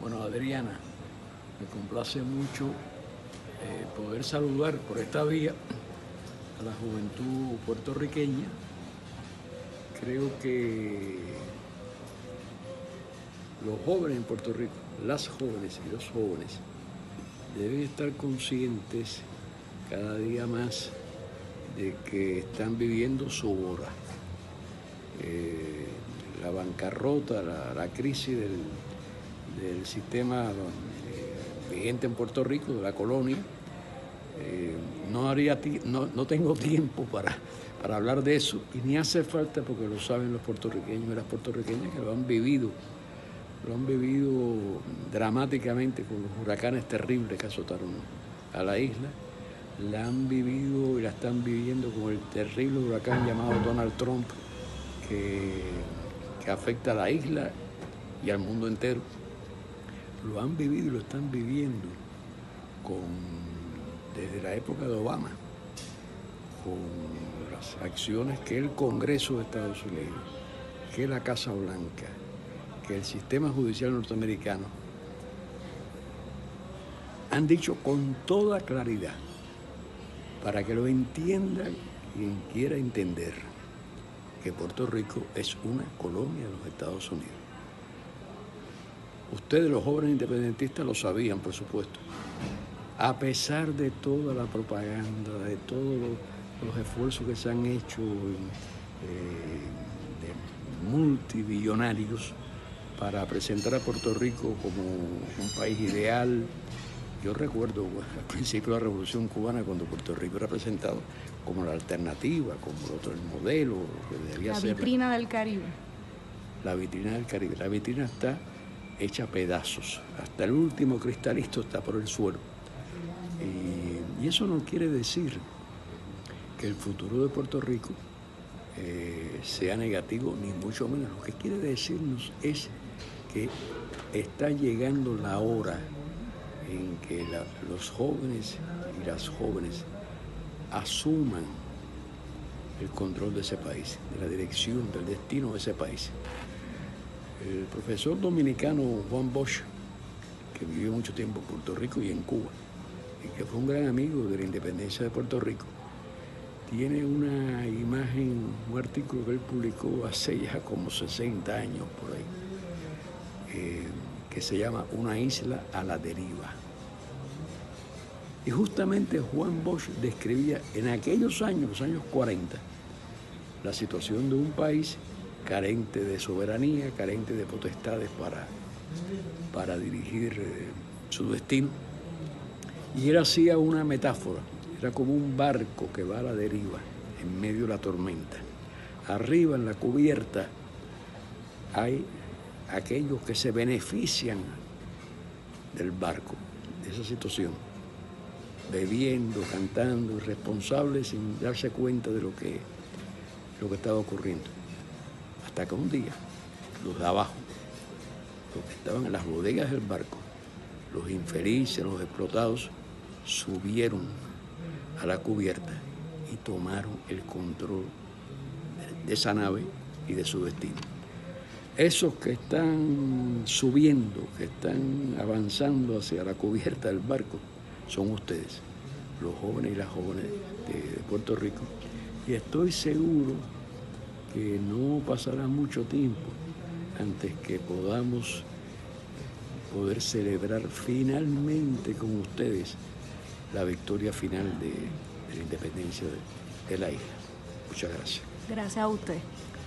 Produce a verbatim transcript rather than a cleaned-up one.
Bueno, Adriana, me complace mucho eh, poder saludar por esta vía a la juventud puertorriqueña. Creo que los jóvenes en Puerto Rico, las jóvenes y los jóvenes, deben estar conscientes cada día más de que están viviendo su hora. Eh, la bancarrota, la, la crisis del, del sistema eh, vigente en Puerto Rico, de la colonia. Eh, no, haría no, no tengo tiempo para, para hablar de eso, y ni hace falta, porque lo saben los puertorriqueños y las puertorriqueñas que lo han vivido, lo han vivido dramáticamente con los huracanes terribles que azotaron a la isla. La han vivido y la están viviendo con el terrible huracán llamado Donald Trump, que, que afecta a la isla y al mundo entero. Lo han vivido y lo están viviendo con, desde la época de Obama, con las acciones que el Congreso de Estados Unidos, que la Casa Blanca, que el sistema judicial norteamericano han dicho con toda claridad, para que lo entienda quien quiera entender, que Puerto Rico es una colonia de los Estados Unidos. Ustedes, los jóvenes independentistas, lo sabían, por supuesto. A pesar de toda la propaganda, de todos los, los esfuerzos que se han hecho eh, de multibillonarios para presentar a Puerto Rico como un país ideal. Yo recuerdo al principio de la Revolución Cubana, cuando Puerto Rico era presentado como la alternativa, como el otro, el modelo, que debía ser. La vitrina del Caribe. La vitrina del Caribe. La vitrina está hecha a pedazos. Hasta el último cristalito está por el suelo. Y, y eso no quiere decir que el futuro de Puerto Rico eh, sea negativo, ni mucho menos. Lo que quiere decirnos es que está llegando la hora en que la, los jóvenes y las jóvenes asuman el control de ese país, de la dirección, del destino de ese país. El profesor dominicano Juan Bosch, que vivió mucho tiempo en Puerto Rico y en Cuba, y que fue un gran amigo de la independencia de Puerto Rico, tiene una imagen, un artículo que él publicó hace ya como sesenta años por ahí, eh, que se llama Una isla a la deriva. Y justamente Juan Bosch describía en aquellos años, los años cuarenta, la situación de un país carente de soberanía, carente de potestades para, para dirigir eh, su destino. Y él hacía una metáfora, era como un barco que va a la deriva en medio de la tormenta. Arriba en la cubierta hay aquellos que se benefician del barco, de esa situación, bebiendo, cantando, irresponsables sin darse cuenta de lo que, lo que estaba ocurriendo. Hasta que un día, los de abajo, los que estaban en las bodegas del barco, los infelices, los explotados, subieron a la cubierta y tomaron el control de esa nave y de su destino. Esos que están subiendo, que están avanzando hacia la cubierta del barco, son ustedes, los jóvenes y las jóvenes de, de Puerto Rico. Y estoy seguro que no pasará mucho tiempo antes que podamos poder celebrar finalmente con ustedes la victoria final de, de la independencia de, de la isla. Muchas gracias. Gracias a usted.